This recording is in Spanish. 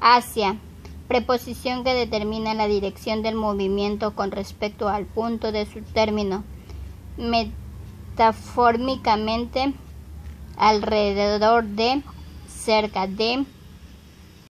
Hacia, preposición que determina la dirección del movimiento con respecto al punto de su término. Metafóricamente, alrededor de, cerca de.